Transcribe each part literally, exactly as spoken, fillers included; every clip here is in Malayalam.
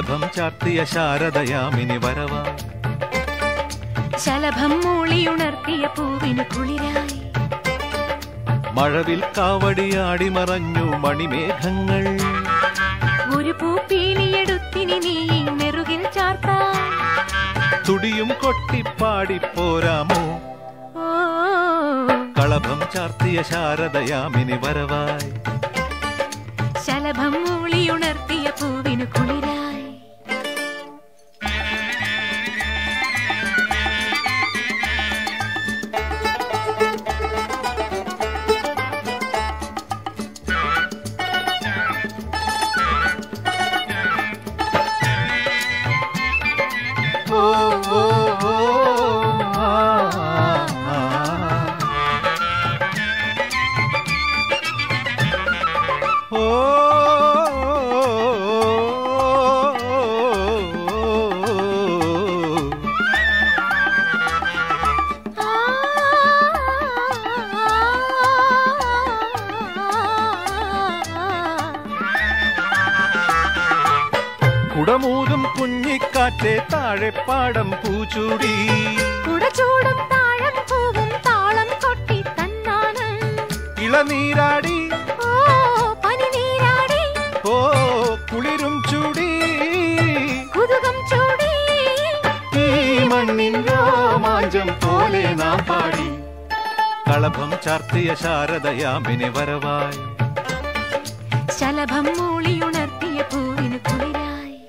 കളഭം ചാർത്തിയ ശാരദയാമിനി വരവായി. ശലഭം മൂളിയുണർത്തിയ പൂവിനു കുളിരായി. മഴവിൽ കാവടിയാടി മറഞ്ഞു മണിമേഘങ്ങൾ. ഒരു പൂപ്പീലിയെടുത്തിനി നീ നെറുകിൽ ചാർത്താൻ. തുടിയും കൊട്ടിപ്പാടി പോരാമോ? കളഭം ചാർത്തിയ ശാരദയാമിനി വരവായി. ശലഭം മൂളിയുണർത്തിയ പൂവിനു കുളിരായി. കുടമൂതും കുഞ്ഞിക്കാറ്റെ താഴെ പാടം പൂച്ചൂടി. കുടചൂടും താഴം പൂവും താളം കൊട്ടി തന്നാനം. ഇളനീരാടി ഓ പനിനീരാടി. ഓ കുളിരും ചൂടി കുതുകം ചൂടി. ഈ മണ്ണിൻ രോമാഞ്ചം പോലെ നാം പാടി. കളഭം ചാർത്തിയ ശാരദയാമിനി വരവായി. ശലഭം മൂളിയുണർത്തിയ പൂവിനു കുളിരായി.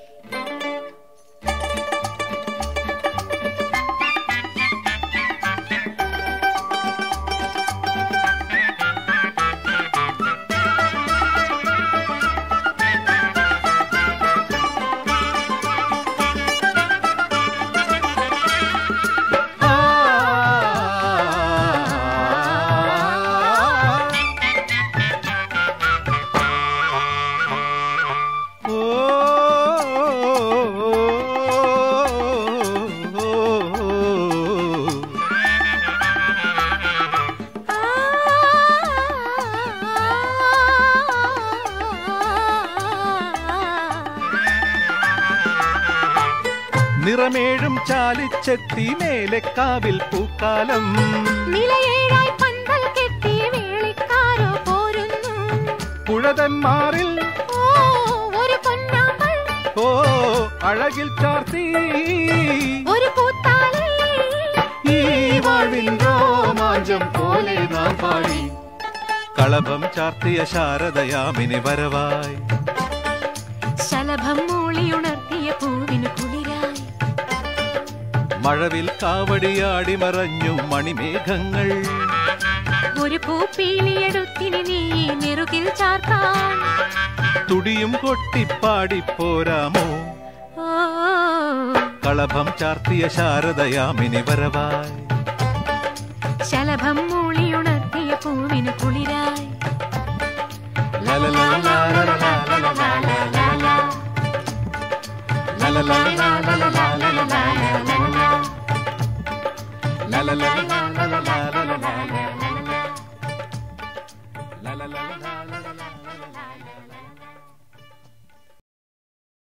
നിറമേഴും ചാലിച്ചെത്തി മേലെക്കാവിൽ പൂക്കാലം. നിലയേഴായി പന്തൽ കെട്ടി വേളിക്കാരോ പോരുന്നു. പുഴതന്മാറിൽ ഓ ഒരു പൊന്നാമ്പൽ. ഓ അഴകിൽ ചാർത്തി ഒരു പൂത്താലി. ഈ വാഴ്വിൻ രോമാഞ്ചം പോലെ നാം പാടി. കളഭം ചാർത്തിയ ശാരദയാമിനി വരവായി. ശലഭം മൂളിയുണർത്തിയ പൂവിനു കുളിരായി. മഴവിൽ കാവടിയാടി മറഞ്ഞു മണിമേഘങ്ങൾ. ഒരു പൂപ്പീലിയെടുത്തിനി നീ നെറുകിൽ ചാർത്താൻ. തുടിയും കൊട്ടിപ്പാടി പോരാമോ? കളഭം ചാർത്തിയ ശാരദയാമിനി വരവായി. ശലഭം മൂളിയുണർത്തിയ പൂവിനു കുളിരായി. La la la la la la la la la la la la la la la la.